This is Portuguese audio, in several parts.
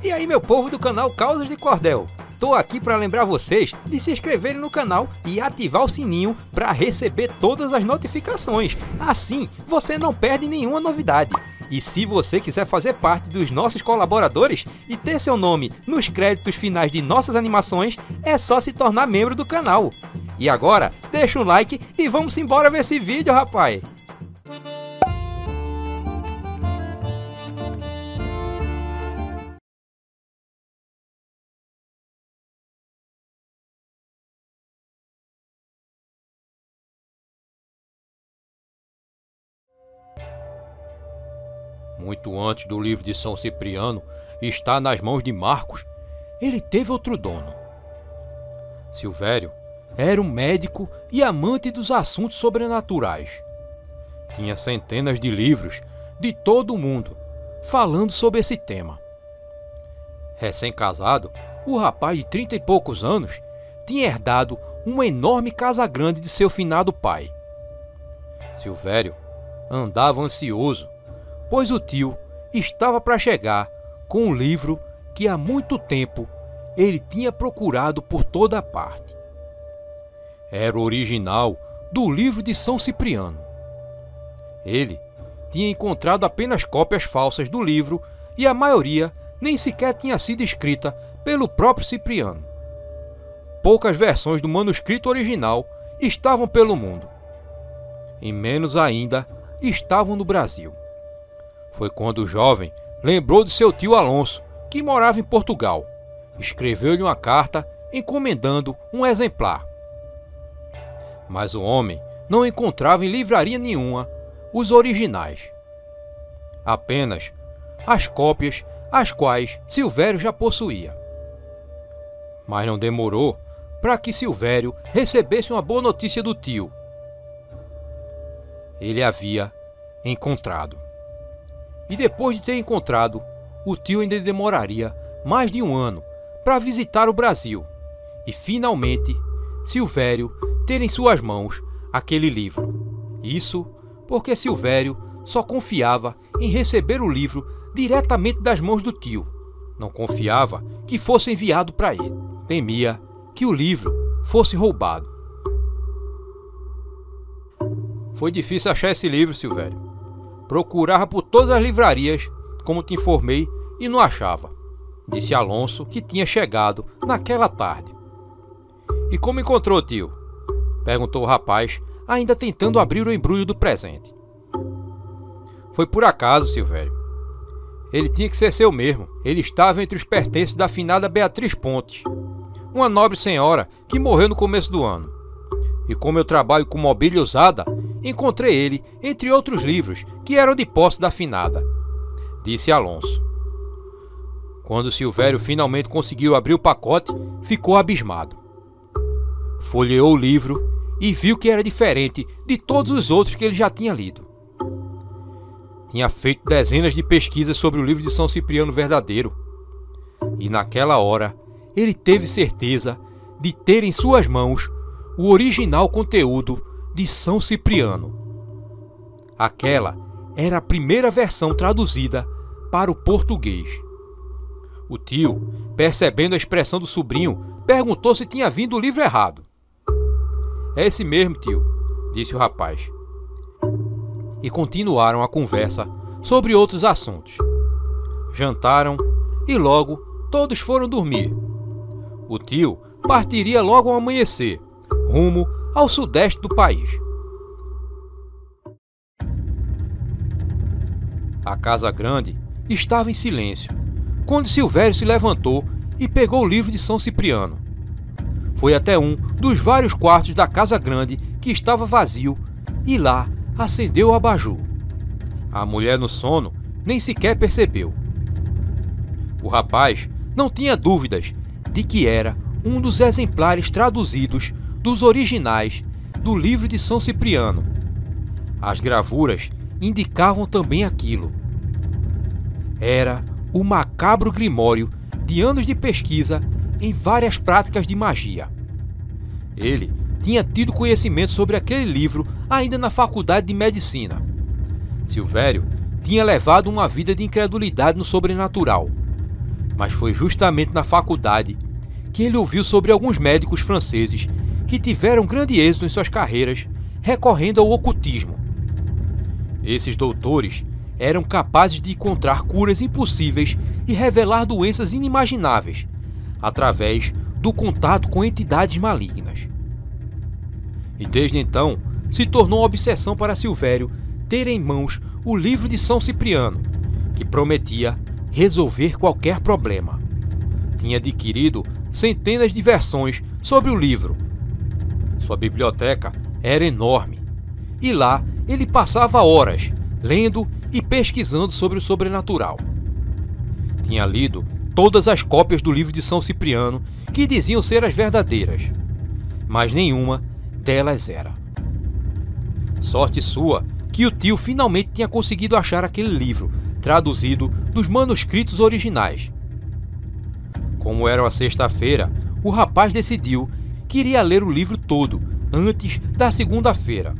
E aí, meu povo do canal Causas de Cordel, tô aqui para lembrar vocês de se inscreverem no canal e ativar o sininho para receber todas as notificações. Assim, você não perde nenhuma novidade. E se você quiser fazer parte dos nossos colaboradores e ter seu nome nos créditos finais de nossas animações, é só se tornar membro do canal. E agora, deixa um like e vamos embora ver esse vídeo, rapaz! Muito antes do livro de São Cipriano estar nas mãos de Marcos, ele teve outro dono. Silvério era um médico e amante dos assuntos sobrenaturais. Tinha centenas de livros de todo o mundo falando sobre esse tema. Recém-casado, o rapaz de 30 e poucos anos tinha herdado uma enorme casa grande de seu finado pai. Silvério andava ansioso, pois o tio estava para chegar com um livro que há muito tempo ele tinha procurado por toda parte. Era o original do livro de São Cipriano. Ele tinha encontrado apenas cópias falsas do livro e a maioria nem sequer tinha sido escrita pelo próprio Cipriano. Poucas versões do manuscrito original estavam pelo mundo. E menos ainda estavam no Brasil. Foi quando o jovem lembrou de seu tio Alonso, que morava em Portugal. Escreveu-lhe uma carta encomendando um exemplar. Mas o homem não encontrava em livraria nenhuma os originais. Apenas as cópias as quais Silvério já possuía. Mas não demorou para que Silvério recebesse uma boa notícia do tio. Ele havia encontrado. E depois de ter encontrado, o tio ainda demoraria mais de um ano para visitar o Brasil e finalmente Silvério ter em suas mãos aquele livro. Isso porque Silvério só confiava em receber o livro diretamente das mãos do tio. Não confiava que fosse enviado para ele. Temia que o livro fosse roubado. Foi difícil achar esse livro, Silvério. Procurava por todas as livrarias, como te informei, e não achava, disse Alonso, que tinha chegado naquela tarde. E como encontrou, tio? Perguntou o rapaz, ainda tentando abrir o embrulho do presente. Foi por acaso, Silvério. Ele tinha que ser seu mesmo. Ele estava entre os pertences da finada Beatriz Pontes, uma nobre senhora que morreu no começo do ano. E como eu trabalho com mobília usada, encontrei ele entre outros livros que eram de posse da finada, disse Alonso. Quando Silvério finalmente conseguiu abrir o pacote, ficou abismado. Folheou o livro e viu que era diferente de todos os outros que ele já tinha lido. Tinha feito dezenas de pesquisas sobre o livro de São Cipriano verdadeiro. E naquela hora, ele teve certeza de ter em suas mãos o original conteúdo de São Cipriano. Aquela era a primeira versão traduzida para o português. O tio, percebendo a expressão do sobrinho, perguntou se tinha vindo o livro errado. É esse mesmo, tio, disse o rapaz. E continuaram a conversa sobre outros assuntos. Jantaram e logo todos foram dormir. O tio partiria logo ao amanhecer, rumo ao sudeste do país. A casa grande estava em silêncio, quando Silvério se levantou e pegou o livro de São Cipriano. Foi até um dos vários quartos da casa grande que estava vazio e lá acendeu o abajur. A mulher no sono nem sequer percebeu. O rapaz não tinha dúvidas de que era um dos exemplares traduzidos dos originais do livro de São Cipriano. As gravuras indicavam também aquilo. Era o macabro grimório de anos de pesquisa em várias práticas de magia. Ele tinha tido conhecimento sobre aquele livro ainda na faculdade de medicina. Silvério tinha levado uma vida de incredulidade no sobrenatural. Mas foi justamente na faculdade que ele ouviu sobre alguns médicos franceses que tiveram grande êxito em suas carreiras recorrendo ao ocultismo. Esses doutores eram capazes de encontrar curas impossíveis e revelar doenças inimagináveis através do contato com entidades malignas. E desde então se tornou uma obsessão para Silvério ter em mãos o livro de São Cipriano, que prometia resolver qualquer problema. Tinha adquirido centenas de versões sobre o livro. Sua biblioteca era enorme, e lá ele passava horas lendo e pesquisando sobre o sobrenatural. Tinha lido todas as cópias do livro de São Cipriano que diziam ser as verdadeiras, mas nenhuma delas era. Sorte sua que o tio finalmente tinha conseguido achar aquele livro, traduzido dos manuscritos originais. Como era uma sexta-feira, o rapaz decidiu que iria ler o livro todo antes da segunda-feira.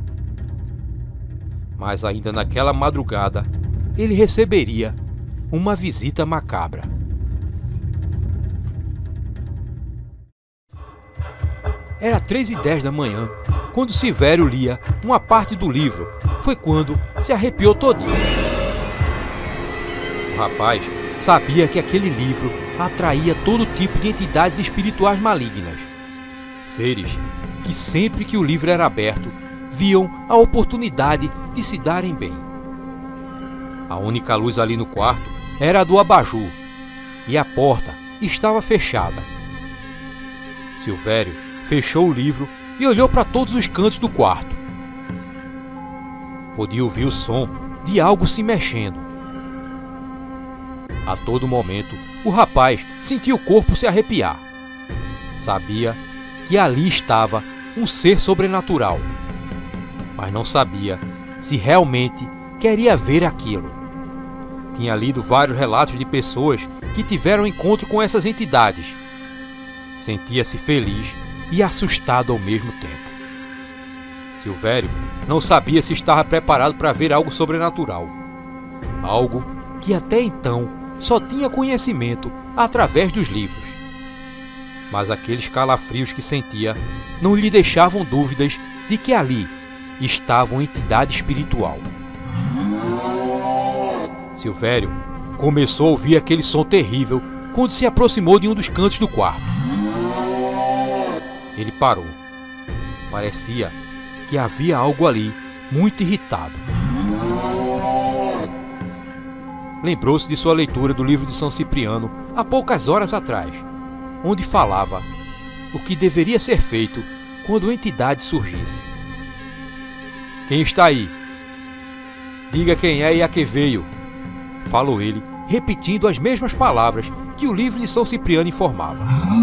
Mas ainda naquela madrugada, ele receberia uma visita macabra. Era 3h10 da manhã, quando Silvério lia uma parte do livro. Foi quando se arrepiou todinho. O rapaz sabia que aquele livro atraía todo tipo de entidades espirituais malignas. Seres que sempre que o livro era aberto, viam a oportunidade de se darem bem. A única luz ali no quarto era a do abajur, e a porta estava fechada. Silvério fechou o livro e olhou para todos os cantos do quarto. Podia ouvir o som de algo se mexendo. A todo momento, o rapaz sentia o corpo se arrepiar. Sabia que ali estava um ser sobrenatural, mas não sabia se realmente queria ver aquilo. Tinha lido vários relatos de pessoas que tiveram encontro com essas entidades. Sentia-se feliz e assustado ao mesmo tempo. Silvério não sabia se estava preparado para ver algo sobrenatural, algo que até então só tinha conhecimento através dos livros. Mas aqueles calafrios que sentia não lhe deixavam dúvidas de que ali estava uma entidade espiritual. Silvério começou a ouvir aquele som terrível quando se aproximou de um dos cantos do quarto. Ele parou. Parecia que havia algo ali muito irritado. Lembrou-se de sua leitura do livro de São Cipriano há poucas horas atrás, onde falava o que deveria ser feito quando a entidade surgisse. "Quem está aí? Diga quem é e a que veio", falou ele, repetindo as mesmas palavras que o livro de São Cipriano informava.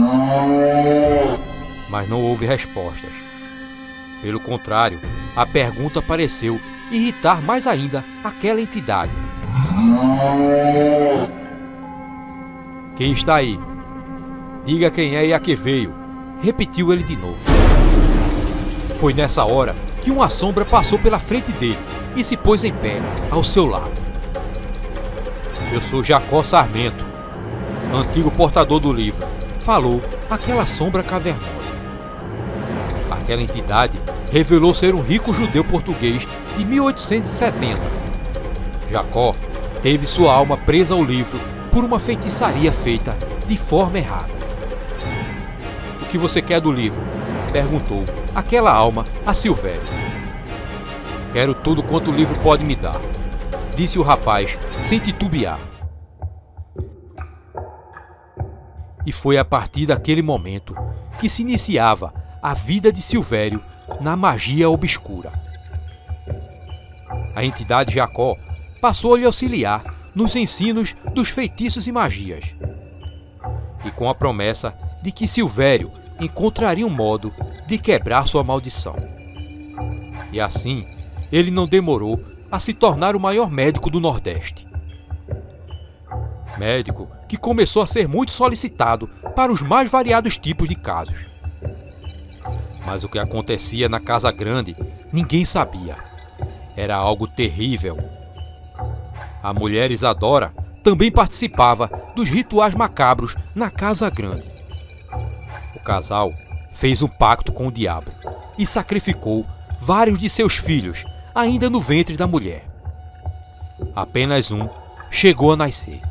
Mas não houve respostas. Pelo contrário, a pergunta pareceu irritar mais ainda aquela entidade. "Quem está aí? Diga quem é e a que veio", repetiu ele de novo. Foi nessa hora que uma sombra passou pela frente dele e se pôs em pé ao seu lado. "Eu sou Jacó Sarmento, antigo portador do livro", falou aquela sombra cavernosa. Aquela entidade revelou ser um rico judeu português de 1870. Jacó teve sua alma presa ao livro por uma feitiçaria feita de forma errada. "O que você quer do livro?", perguntou aquela alma a Silvério. "Quero tudo quanto o livro pode me dar", disse o rapaz sem titubear. E foi a partir daquele momento que se iniciava a vida de Silvério na magia obscura. A entidade Jacó passou a lhe auxiliar nos ensinos dos feitiços e magias, e com a promessa de que Silvério encontraria um modo de quebrar sua maldição. E assim, ele não demorou a se tornar o maior médico do Nordeste. Médico que começou a ser muito solicitado para os mais variados tipos de casos. Mas o que acontecia na Casa Grande, ninguém sabia. Era algo terrível. A mulher Isadora também participava dos rituais macabros na Casa Grande. O casal fez um pacto com o diabo e sacrificou vários de seus filhos ainda no ventre da mulher. Apenas um chegou a nascer.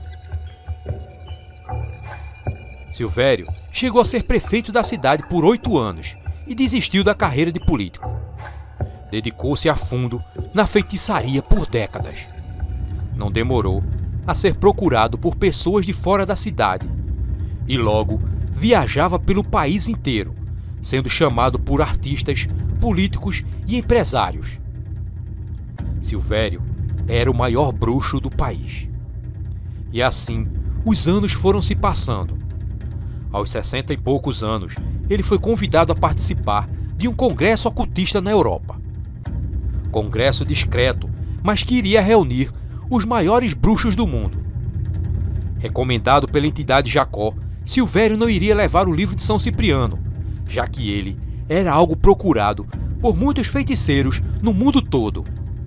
Silvério chegou a ser prefeito da cidade por 8 anos e desistiu da carreira de político. Dedicou-se a fundo na feitiçaria por décadas. Não demorou a ser procurado por pessoas de fora da cidade e logo viajava pelo país inteiro, sendo chamado por artistas, políticos e empresários. Silvério era o maior bruxo do país. E assim, os anos foram se passando. Aos 60 e poucos anos, ele foi convidado a participar de um congresso ocultista na Europa. Congresso discreto, mas que iria reunir os maiores bruxos do mundo. Recomendado pela entidade Jacó, Silvério não iria levar o livro de São Cipriano, já que ele era algo procurado por muitos feiticeiros no mundo todo.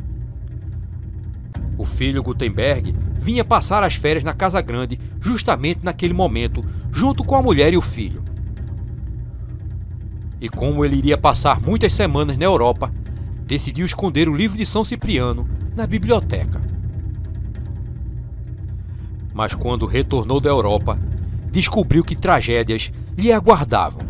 O filho Gutenberg vinha passar as férias na Casa Grande justamente naquele momento, junto com a mulher e o filho. E como ele iria passar muitas semanas na Europa, decidiu esconder o livro de São Cipriano na biblioteca. Mas quando retornou da Europa, descobriu que tragédias lhe aguardavam.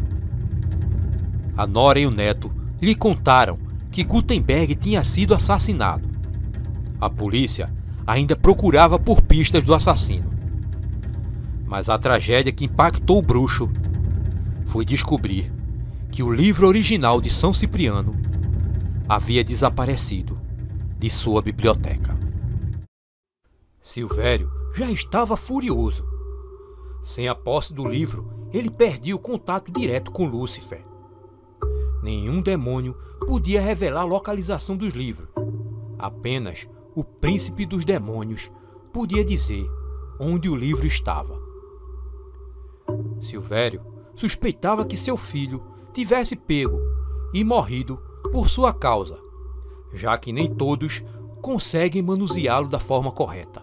A nora e o neto lhe contaram que Gutenberg tinha sido assassinado. A polícia ainda procurava por pistas do assassino. Mas a tragédia que impactou o bruxo foi descobrir que o livro original de São Cipriano havia desaparecido de sua biblioteca. Silvério já estava furioso. Sem a posse do livro, ele perdia o contato direto com Lúcifer. Nenhum demônio podia revelar a localização dos livros. Apenas o príncipe dos demônios podia dizer onde o livro estava. Silvério suspeitava que seu filho tivesse pego e morrido por sua causa, já que nem todos conseguem manuseá-lo da forma correta.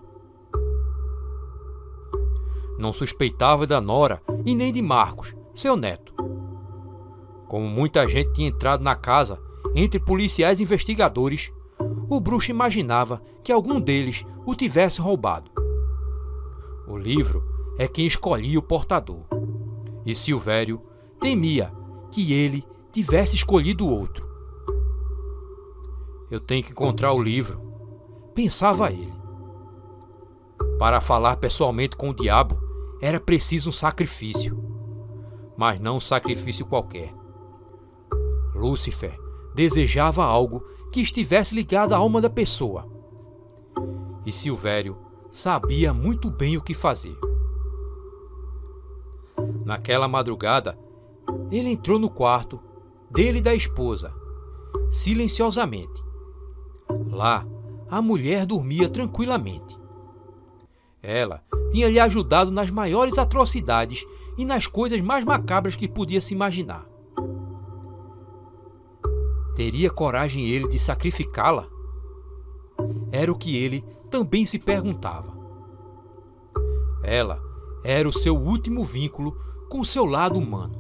Não suspeitava da nora e nem de Marcos, seu neto. Como muita gente tinha entrado na casa entre policiais e investigadores, o bruxo imaginava que algum deles o tivesse roubado. O livro é quem escolhia o portador, e Silvério temia que ele tivesse escolhido outro. Eu tenho que encontrar o livro, pensava ele. Para falar pessoalmente com o diabo, era preciso um sacrifício, mas não um sacrifício qualquer. Lúcifer desejava algo que estivesse ligado à alma da pessoa, e Silvério sabia muito bem o que fazer. Naquela madrugada, ele entrou no quarto dele e da esposa, silenciosamente. Lá, a mulher dormia tranquilamente. Ela tinha lhe ajudado nas maiores atrocidades e nas coisas mais macabras que podia se imaginar. Teria coragem ele de sacrificá-la? Era o que ele também se perguntava. Ela era o seu último vínculo com o seu lado humano.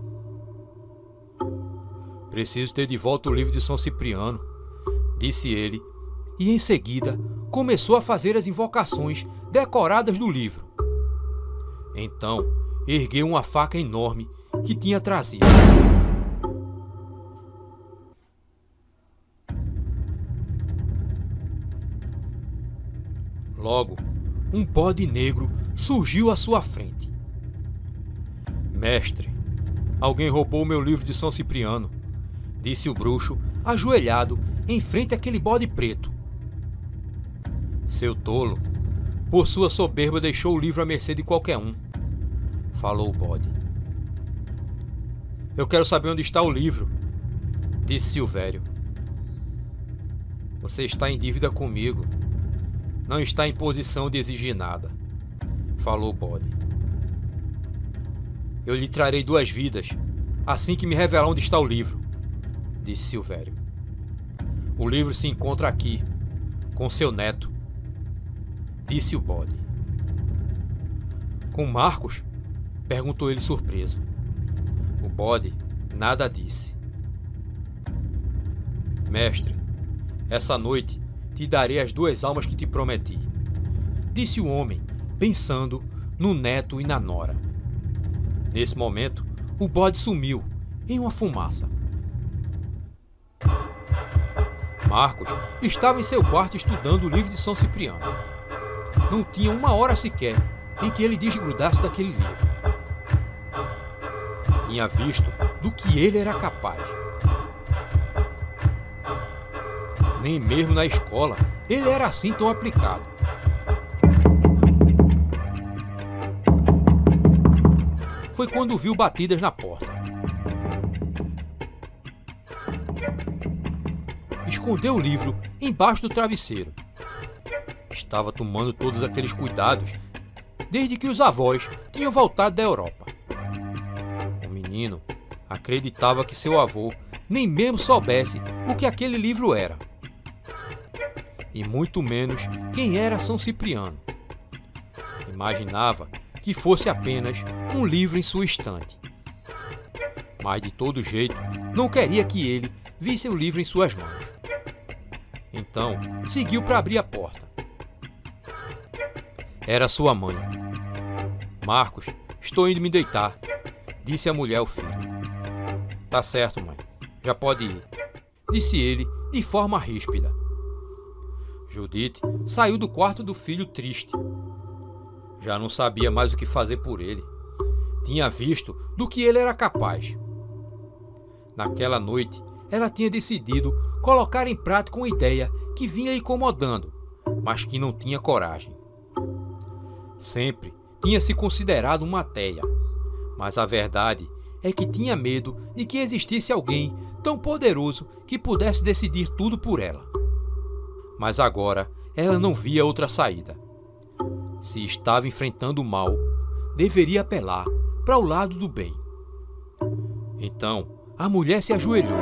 Preciso ter de volta o livro de São Cipriano, disse ele, e em seguida começou a fazer as invocações decoradas do livro. Então ergueu uma faca enorme que tinha trazido. Logo, um bode negro surgiu à sua frente. Mestre, alguém roubou meu livro de São Cipriano, disse o bruxo, ajoelhado em frente àquele bode preto. Seu tolo, por sua soberba deixou o livro à mercê de qualquer um, falou o bode. Eu quero saber onde está o livro, disse Silvério. Você está em dívida comigo. Não está em posição de exigir nada, falou o bode. Eu lhe trarei 2 vidas, assim que me revelar onde está o livro, disse Silvério. O livro se encontra aqui, com seu neto, disse o bode. Com Marcos? Perguntou ele surpreso. O bode nada disse. Mestre, essa noite te darei as 2 almas que te prometi, disse o homem, pensando no neto e na nora. Nesse momento, o bode sumiu em uma fumaça. Marcos estava em seu quarto estudando o livro de São Cipriano. Não tinha 1 hora sequer em que ele desgrudasse daquele livro. Tinha visto do que ele era capaz. Nem mesmo na escola ele era assim tão aplicado. Foi quando viu batidas na porta. Escondeu o livro embaixo do travesseiro. Estava tomando todos aqueles cuidados desde que os avós tinham voltado da Europa. O menino acreditava que seu avô nem mesmo soubesse o que aquele livro era. E muito menos quem era São Cipriano. Imaginava que fosse apenas um livro em sua estante. Mas de todo jeito, não queria que ele visse o livro em suas mãos. Então, seguiu para abrir a porta. Era sua mãe. Marcos, estou indo me deitar, disse a mulher ao filho. Tá certo, mãe. Já pode ir, disse ele de forma ríspida. Judite saiu do quarto do filho triste. Já não sabia mais o que fazer por ele. Tinha visto do que ele era capaz. Naquela noite, ela tinha decidido colocar em prática uma ideia que vinha incomodando, mas que não tinha coragem. Sempre tinha se considerado uma ateia, mas a verdade é que tinha medo de que existisse alguém tão poderoso que pudesse decidir tudo por ela. Mas agora ela não via outra saída. Se estava enfrentando o mal, deveria apelar para o lado do bem. Então, a mulher se ajoelhou.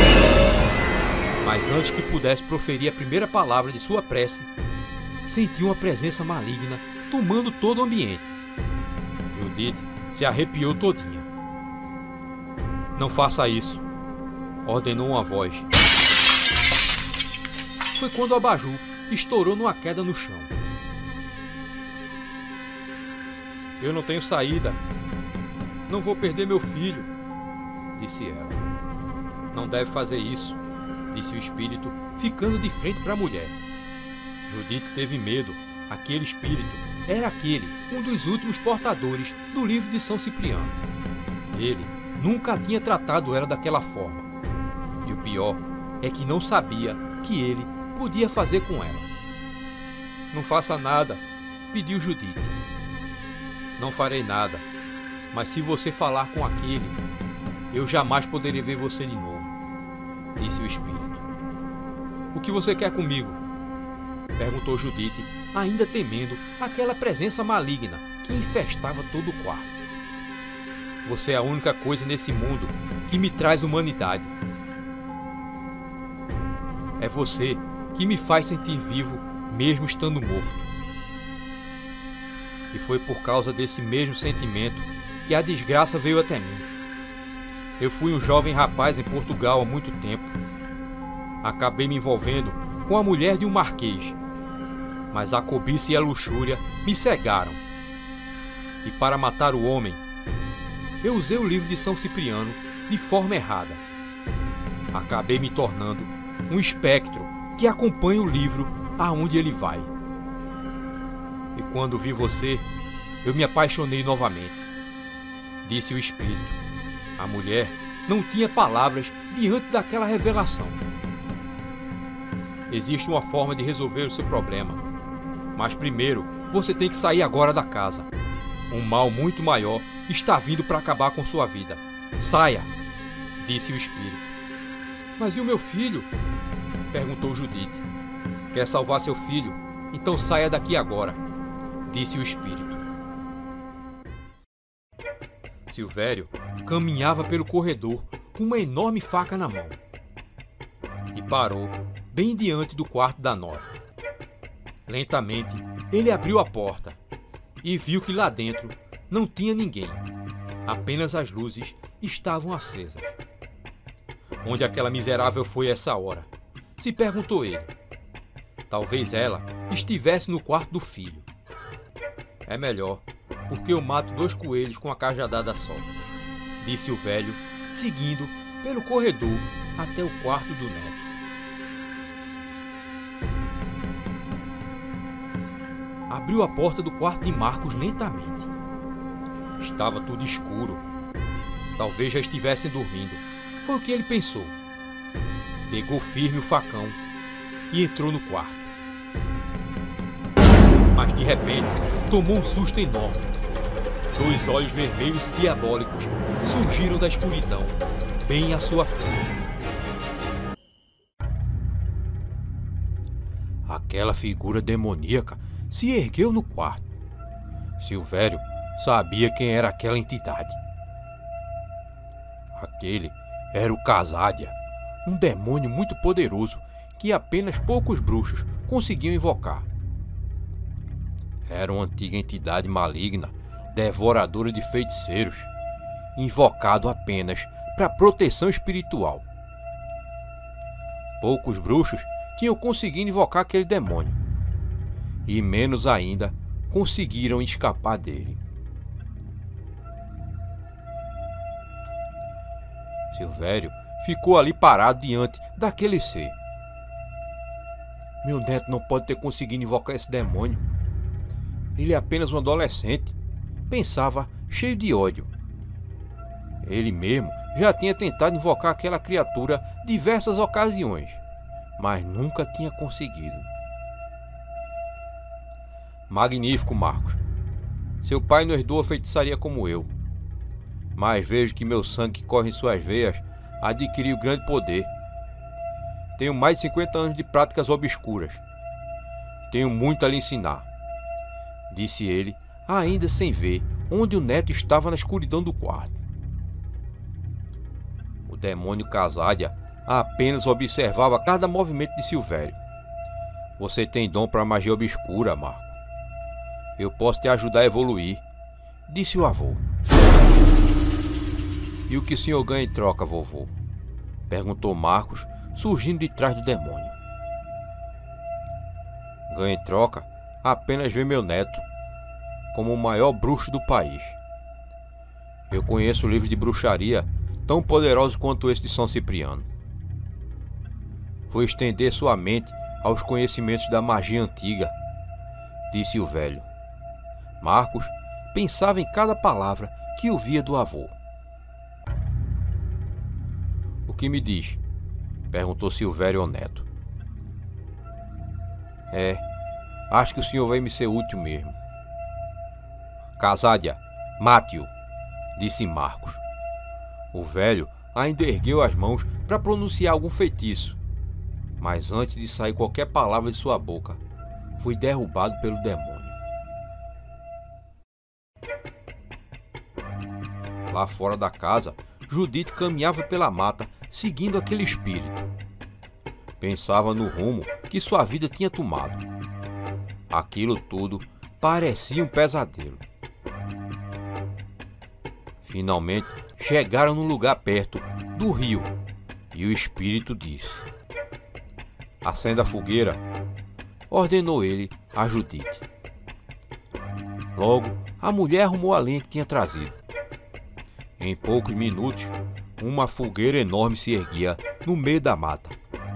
Mas antes que pudesse proferir a primeira palavra de sua prece, sentiu uma presença maligna tomando todo o ambiente. Judite se arrepiou todinha. Não faça isso, ordenou uma voz. Foi quando o abajur estourou numa queda no chão. Eu não tenho saída. Não vou perder meu filho, disse ela. Não deve fazer isso, disse o espírito, ficando de frente para a mulher. Judite teve medo. Aquele espírito era um dos últimos portadores do livro de São Cipriano. Ele nunca tinha tratado ela daquela forma. E o pior é que não sabia que ele podia fazer com ela. Não faça nada, pediu Judite. Não farei nada, mas se você falar com aquele, eu jamais poderei ver você de novo, disse o espírito. O que você quer comigo? Perguntou Judite, ainda temendo aquela presença maligna que infestava todo o quarto. Você é a única coisa nesse mundo que me traz humanidade. É você que me faz sentir vivo mesmo estando morto. E foi por causa desse mesmo sentimento que a desgraça veio até mim. Eu fui um jovem rapaz em Portugal há muito tempo. Acabei me envolvendo com a mulher de um marquês, mas a cobiça e a luxúria me cegaram. E para matar o homem, eu usei o livro de São Cipriano de forma errada. Acabei me tornando um espectro que acompanha o livro aonde ele vai. E quando vi você, eu me apaixonei novamente, disse o espírito. A mulher não tinha palavras diante daquela revelação. Existe uma forma de resolver o seu problema, mas primeiro você tem que sair agora da casa. Um mal muito maior está vindo para acabar com sua vida. Saia, disse o espírito. Mas e o meu filho? Perguntou Judite. Quer salvar seu filho? Então saia daqui agora, disse o espírito. Silvério caminhava pelo corredor com uma enorme faca na mão. E parou bem diante do quarto da nora. Lentamente, ele abriu a porta e viu que lá dentro não tinha ninguém. Apenas as luzes estavam acesas. Onde aquela miserável foi essa hora? Se perguntou ele. Talvez ela estivesse no quarto do filho. É melhor, porque eu mato 2 coelhos com a cajadada só, disse o velho, seguindo pelo corredor até o quarto do neto. Abriu a porta do quarto de Marcos lentamente. Estava tudo escuro. Talvez já estivessem dormindo. Foi o que ele pensou. Pegou firme o facão e entrou no quarto. Mas de repente, tomou um susto enorme. 2 olhos vermelhos e diabólicos surgiram da escuridão, bem à sua frente. Aquela figura demoníaca se ergueu no quarto. Silvério sabia quem era aquela entidade. Aquele era o Casádia, um demônio muito poderoso que apenas poucos bruxos conseguiam invocar. Era uma antiga entidade maligna, devoradora de feiticeiros, invocado apenas para proteção espiritual. Poucos bruxos tinham conseguido invocar aquele demônio, e menos ainda conseguiram escapar dele. Silvério ficou ali parado diante daquele ser. Meu neto não pode ter conseguido invocar esse demônio. Ele é apenas um adolescente, pensava cheio de ódio. Ele mesmo já tinha tentado invocar aquela criatura diversas ocasiões, mas nunca tinha conseguido. Magnífico, Marcos. Seu pai não herdou a feitiçaria como eu, mas vejo que meu sangue que corre em suas veias adquiriu grande poder. Tenho mais de 50 anos de práticas obscuras. Tenho muito a lhe ensinar, disse ele, ainda sem ver onde o neto estava na escuridão do quarto. O demônio Casádia apenas observava cada movimento de Silvério. Você tem dom para magia obscura, Marco. Eu posso te ajudar a evoluir, disse o avô. E o que o senhor ganha em troca, vovô? Perguntou Marcos, surgindo de trás do demônio. Ganho em troca apenas ver meu neto como o maior bruxo do país. Eu conheço livros de bruxaria tão poderosos quanto esse de São Cipriano. Vou estender sua mente aos conhecimentos da magia antiga, disse o velho. Marcos pensava em cada palavra que ouvia do avô. O que me diz? Perguntou Silvério ao neto. Acho que o senhor vai me ser útil mesmo. Casádia, mate-o, disse Marcos. O velho ainda ergueu as mãos para pronunciar algum feitiço, mas antes de sair qualquer palavra de sua boca, foi derrubado pelo demônio. Lá fora da casa, Judite caminhava pela mata, seguindo aquele espírito. Pensava no rumo que sua vida tinha tomado. Aquilo tudo parecia um pesadelo. Finalmente chegaram num lugar perto do rio e o espírito disse: acenda a fogueira, ordenou ele a Judite. Logo, a mulher arrumou a lenha que tinha trazido. Em poucos minutos, uma fogueira enorme se erguia no meio da mata.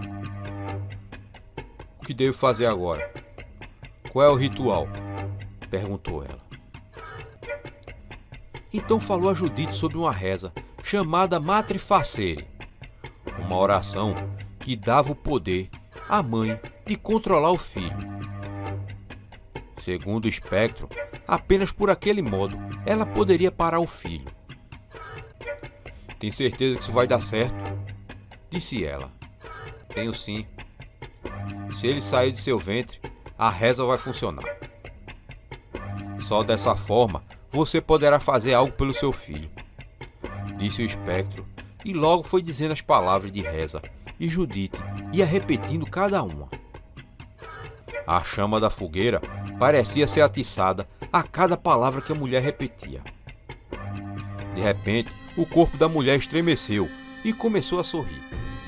O que devo fazer agora? Qual é o ritual? Perguntou ela. Então falou a Judite sobre uma reza chamada Matre Facere, uma oração que dava o poder à mãe de controlar o filho. Segundo o espectro, apenas por aquele modo ela poderia parar o filho. Tem certeza que isso vai dar certo? Disse ela. Tenho sim. Se ele sair de seu ventre, a reza vai funcionar. Só dessa forma você poderá fazer algo pelo seu filho, disse o espectro, e logo foi dizendo as palavras de reza, e Judite ia repetindo cada uma. A chama da fogueira parecia ser atiçada a cada palavra que a mulher repetia. De repente, o corpo da mulher estremeceu e começou a sorrir.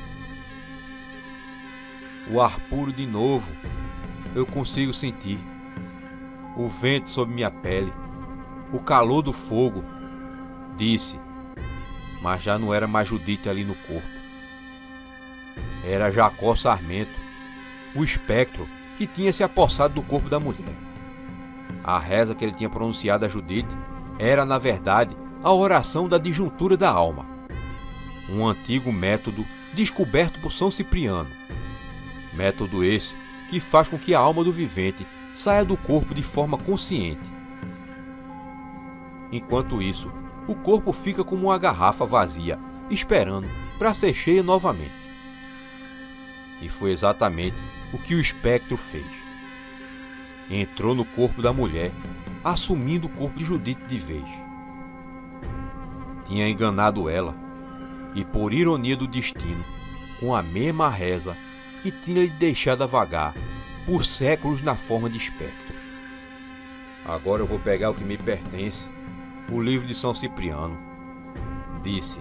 O ar puro de novo, eu consigo sentir. O vento sob minha pele, o calor do fogo, disse, mas já não era mais Judite ali no corpo. Era Jacó Sarmento, o espectro que tinha se apossado do corpo da mulher. A reza que ele tinha pronunciado a Judite era, na verdade, a oração da disjuntura da alma, um antigo método descoberto por São Cipriano. Método esse que faz com que a alma do vivente saia do corpo de forma consciente. Enquanto isso, o corpo fica como uma garrafa vazia, esperando para ser cheia novamente. E foi exatamente o que o espectro fez. Entrou no corpo da mulher, assumindo o corpo de Judite de vez. Tinha enganado ela, e por ironia do destino, com a mesma reza que tinha lhe deixado a vagar por séculos na forma de espectro. Agora eu vou pegar o que me pertence, o livro de São Cipriano, disse.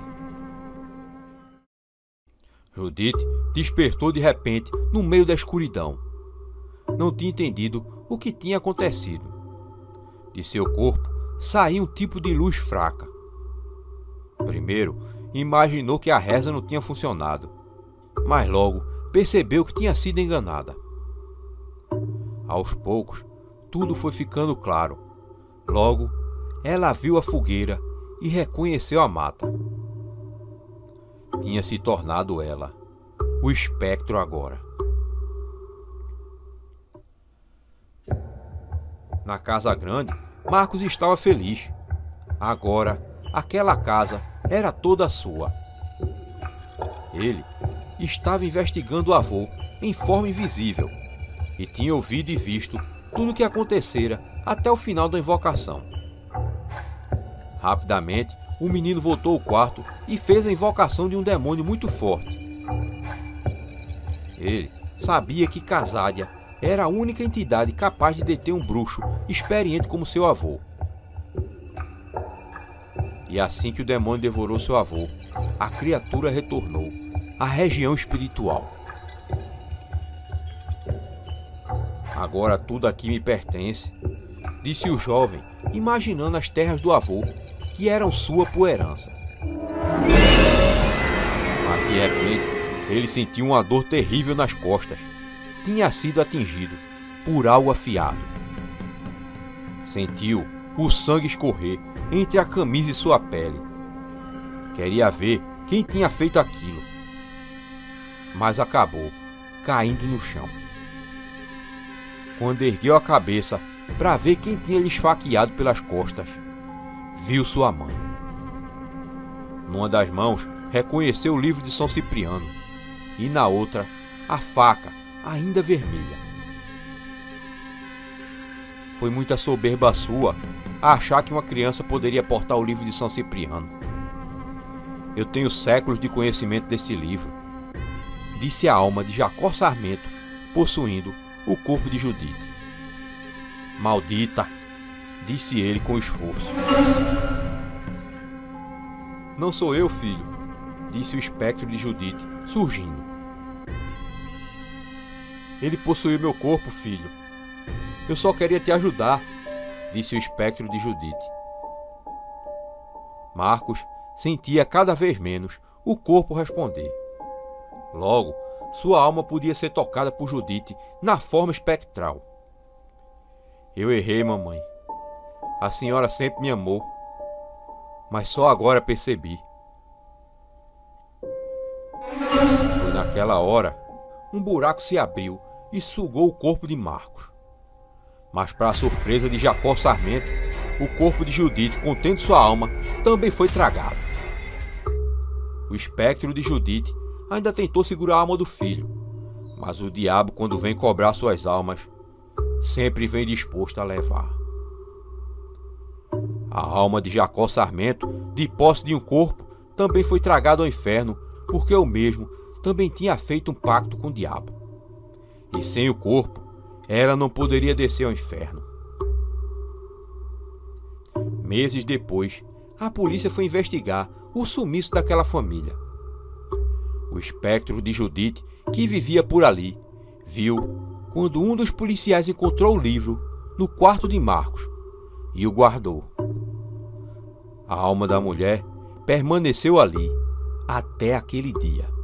Judite despertou de repente no meio da escuridão. Não tinha entendido o que tinha acontecido. De seu corpo saía um tipo de luz fraca. Primeiro, imaginou que a reza não tinha funcionado, mas logo percebeu que tinha sido enganada. Aos poucos, tudo foi ficando claro. Logo, ela viu a fogueira e reconheceu a mata. Tinha se tornado ela, o espectro agora. Na casa grande, Marcos estava feliz. Agora, aquela casa era toda sua. Ele estava investigando o avô em forma invisível e tinha ouvido e visto tudo o que acontecera até o final da invocação. Rapidamente, o menino voltou ao quarto e fez a invocação de um demônio muito forte. Ele sabia que Casádia era a única entidade capaz de deter um bruxo experiente como seu avô. E assim que o demônio devorou seu avô, a criatura retornou à região espiritual. Agora tudo aqui me pertence, disse o jovem, imaginando as terras do avô, que eram sua por herança. Mas de repente, ele sentiu uma dor terrível nas costas. Tinha sido atingido por algo afiado. Sentiu o sangue escorrer entre a camisa e sua pele. Queria ver quem tinha feito aquilo, mas acabou caindo no chão. Quando ergueu a cabeça para ver quem tinha lhe esfaqueado pelas costas, viu sua mãe. Numa das mãos, reconheceu o livro de São Cipriano, e na outra, a faca, ainda vermelha. Foi muita soberba sua a achar que uma criança poderia portar o livro de São Cipriano. Eu tenho séculos de conhecimento desse livro, disse a alma de Jacó Sarmento, possuindo o corpo de Judite. Maldita, disse ele com esforço. Não sou eu, filho, disse o espectro de Judite, surgindo. Ele possuiu meu corpo, filho. Eu só queria te ajudar, disse o espectro de Judite. Marcos sentia cada vez menos o corpo responder. Logo, sua alma podia ser tocada por Judite na forma espectral. Eu errei, mamãe. A senhora sempre me amou, mas só agora percebi. Foi naquela hora, um buraco se abriu e sugou o corpo de Marcos. Mas, para a surpresa de Jacó Sarmento, o corpo de Judite, contendo sua alma, também foi tragado. O espectro de Judite ainda tentou segurar a alma do filho, mas o diabo, quando vem cobrar suas almas, sempre vem disposto a levar. A alma de Jacó Sarmento, de posse de um corpo, também foi tragada ao inferno, porque o mesmo também tinha feito um pacto com o diabo. E sem o corpo, ela não poderia descer ao inferno. Meses depois, a polícia foi investigar o sumiço daquela família. O espectro de Judite, que vivia por ali, viu quando um dos policiais encontrou o livro no quarto de Marcos e o guardou. A alma da mulher permaneceu ali até aquele dia.